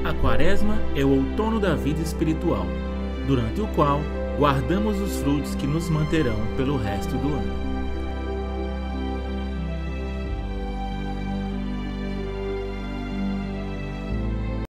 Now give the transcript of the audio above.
A Quaresma é o outono da vida espiritual, durante o qual guardamos os frutos que nos manterão pelo resto do ano.